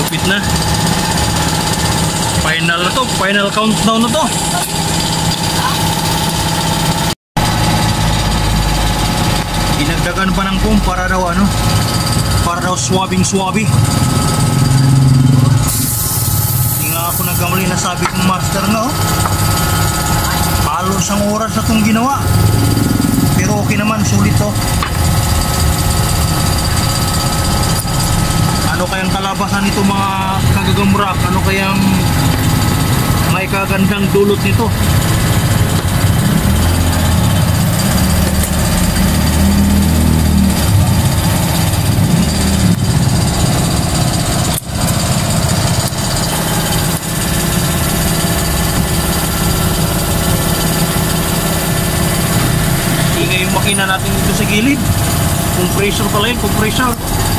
Ginupit na. Final na to, final countdown na to. Dinagdagan pa ng foam para daw ano, para daw swabing-swabi. Hindi nga ako nagkamali na sabi kong master nga oh. Halos ang oras na itong ginawa. Pero okay naman, sulit to. Ano kayang kalabasan nito mga kagagamrak? Ano kayang may kagandang dulot nito? Ingay yung makina natin dito sa gilid. Compressor pala yun, compressor.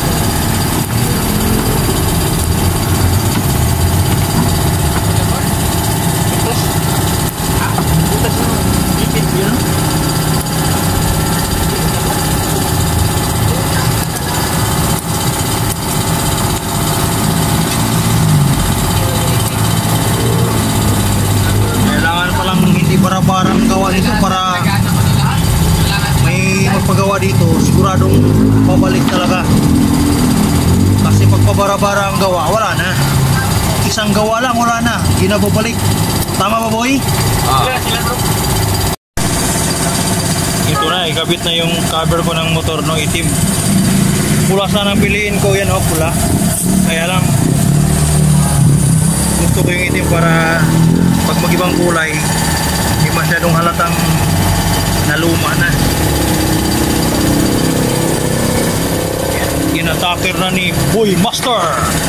Kailangan palang hindi bara-barang gawa nito para may magpagawa dito, siguradong babalik talaga. Kasi pag pabara-bara ang gawa, wala na. Isang gawa lang, wala na. Hindi na babalik. Tama ba, boy? Ito na, ikabit na yung cover ko ng motor, no, itim. Pula sana ang piliin ko, yan, oh, pula. Kaya lang, gusto ko yung itim para pag mag-ibang kulay, hindi masyadong halatang naluma na. Inatakir na ni Boy Master.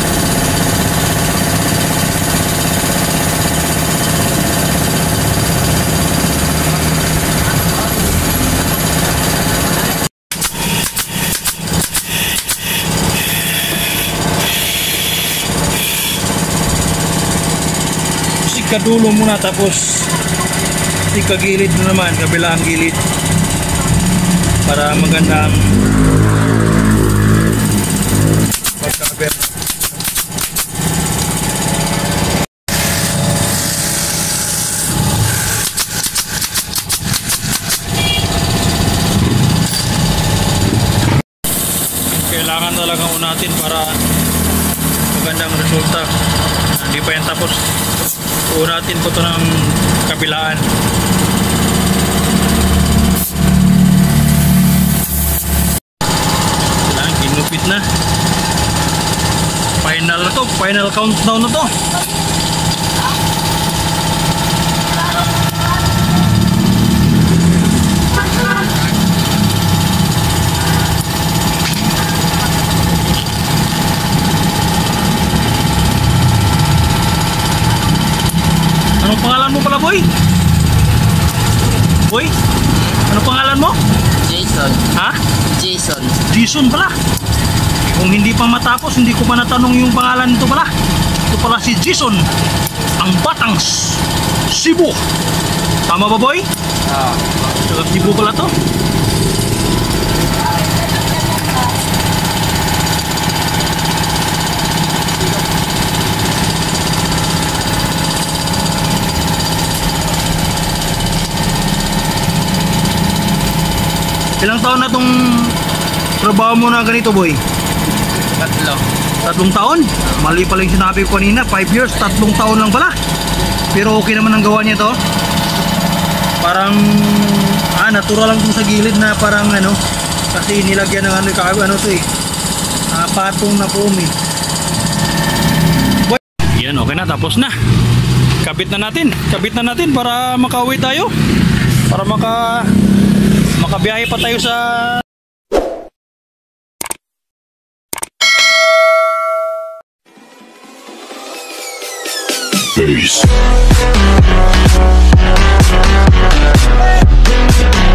Kadulo muna tapos ikagilid na naman, kabilang gilid para magandang pagkaber. Kailangan talaga unatin para magandang resulta. Hindi pa yan tapos. Unatin ko ito ng kabilaan. Kailangan ginupit na. Final na to, final countdown na to. Anong pangalan mo pala, boy? Boy? Anong pangalan mo? Jason. Ha? Jason. Jason pala. Kung hindi pa matapos, hindi ko pa natanong yung pangalan nito pala. Ito pala si Jason, ang Batangs, Cebu. Tama ba, boy? Sa Cebu pala to. Ilang taon na itong trabaho mo na ganito, boy? 3. 3 taon? Mali pala yung sinabi ko kanina, 5 years, 3 taon lang pala. Pero okay naman ang gawa niya to. Parang natural lang sa gilid na parang ano, kasi nilagyan ng ano to eh, patong na foam eh. Boy, yan, okay na, tapos na. Kabit na natin para makauwi tayo. Para makabiyahe pa tayo sa base.